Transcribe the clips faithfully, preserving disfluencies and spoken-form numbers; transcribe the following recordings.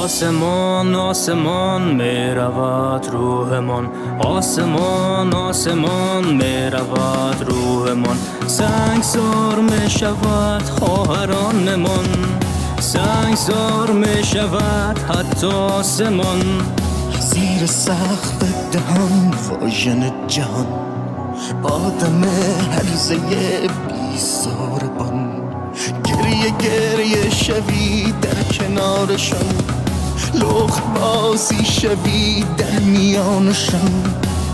آسمان آسمان می رود روحمان، آسمان آسمان می رود روحمان. سنگسار می شود خواهرانمان، سنگسار می شود حتی آسمان. زیر سقف دهان واژن جهان، آدم هرزه بی ساربان. گریه گریه شوی در کنارشان، لخت بازی شوی در میانشان.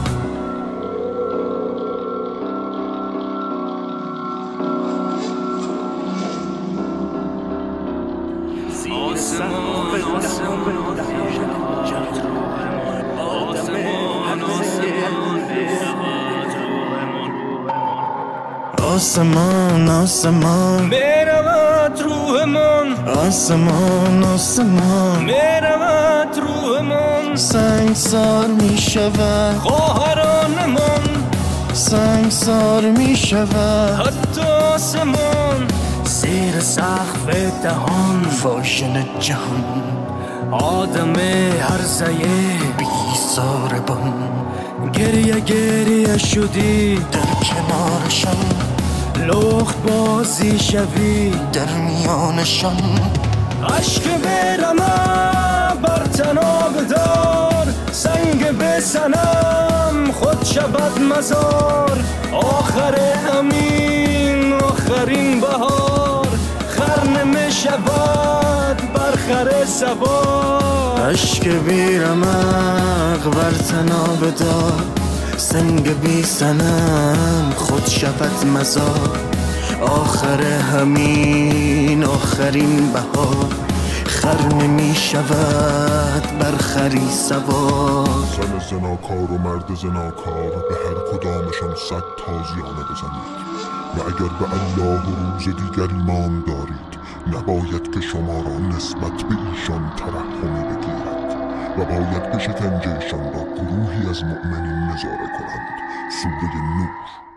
آسمان آسمان می رود روحمان، آسمان آسمان می رود روحمان. سنگسار می شود خواهرانمان، سنگسار می شود حتی آسمان. زیر سقف دهان واژن جهان، آدم هرزه بی ساربان. گریه گریه شدی در کنارشان، لخت بازی شوی در میانشان. عشق بیرمه بر تناب دار، سنگ بسنم خود شود مزار. آخر همین آخرین بهار، خر نمی شود بر خر سوار. عشق بیرمق بر تناب دار، سنگ بی سنم خود شود مزار. آخر همین آخرین بهار، خر نمی شود بر خری سوار. زن زناکار و مرد زناکار، به هر کدامشان صد تازیانه بزنید. و اگر به الله و روز دیگر ایمان دارید، نباید که شما را نسبت به ایشان ترحمی بگیرد و باید به شکنجهشان را گروهی از مؤمنین نظاره کنند. سوره نور